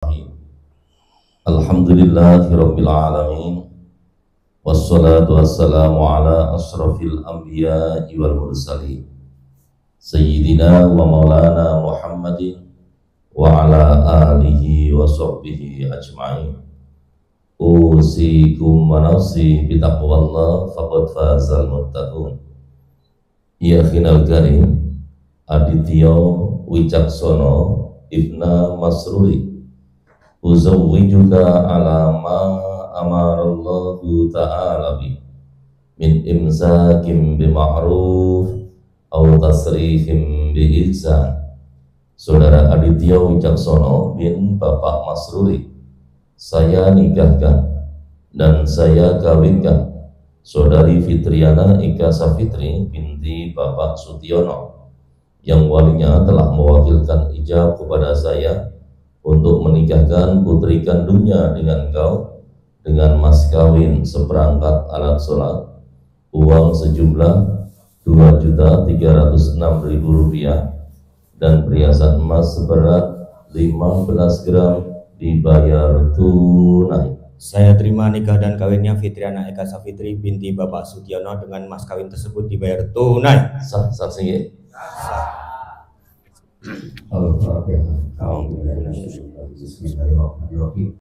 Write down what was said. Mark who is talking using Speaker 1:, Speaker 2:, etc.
Speaker 1: Bismillahirrahmanirrahim. Alhamdulillahirabbil alamin. Wassalatu wassalamu ala asyrafil anbiya'i wal mursalin. Sayyidina wa maulana Muhammadin wa ala alihi wa sahbihi ajma'in. Usikum wa nafsi bitaqwallah faqad fazal muttaqun. Ya khinal karim Aditya Wicaksono Ibna Masruri uzawwijuka ala ma amarallahu ta'ala bi min imsakim bima'ruf aw tasrihim bi ihsan. Saudara Aditya Wicaksono bin Bapak Masruri, saya nikahkan dan saya kawinkan Saudari Fitriana Eka Safitri binti Bapak Sutiono, yang walinya telah mewakilkan ijab kepada saya untuk menikahkan putri kandungnya dengan kau dengan mas kawin seperangkat alat sholat, uang sejumlah Rp2.306.000 dan perhiasan emas seberat 15 gram dibayar tunai.
Speaker 2: Saya terima nikah dan kawinnya Fitriana Eka Safitri binti Bapak Sutiono dengan mas kawin tersebut dibayar tunai.
Speaker 1: Sah, saksi.
Speaker 3: Al-Fatihah. Bismillahirrahmanirrahim.